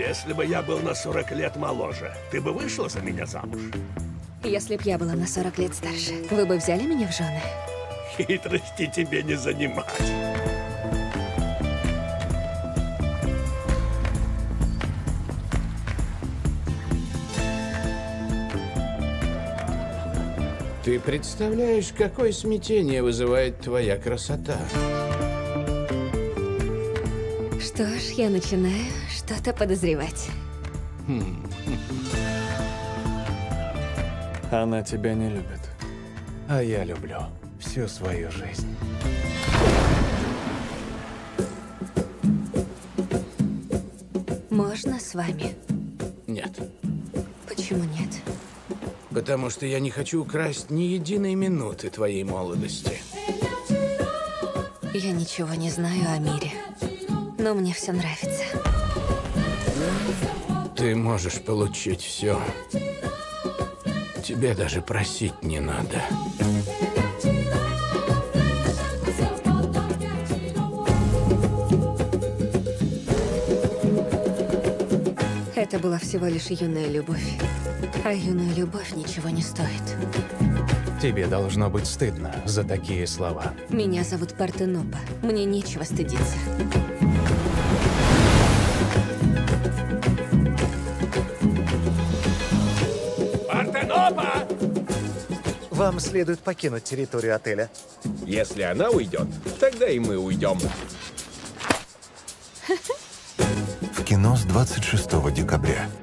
Если бы я был на 40 лет моложе, ты бы вышла за меня замуж? Если б я была на 40 лет старше, вы бы взяли меня в жены? Хитрости тебе не занимать. Ты представляешь, какое смятение вызывает твоя красота? Что ж, я начинаю что-то подозревать. Она тебя не любит. А я люблю всю свою жизнь. Можно с вами? Нет. Почему нет? Потому что я не хочу украсть ни единой минуты твоей молодости. Я ничего не знаю о мире, но мне все нравится. Ты можешь получить все. Тебе даже просить не надо. Это была всего лишь юная любовь. А юная любовь ничего не стоит. Тебе должно быть стыдно за такие слова. Меня зовут Партенопа. Мне нечего стыдиться. Партенопа! Вам следует покинуть территорию отеля. Если она уйдет, тогда и мы уйдем. В кино с 26 декабря.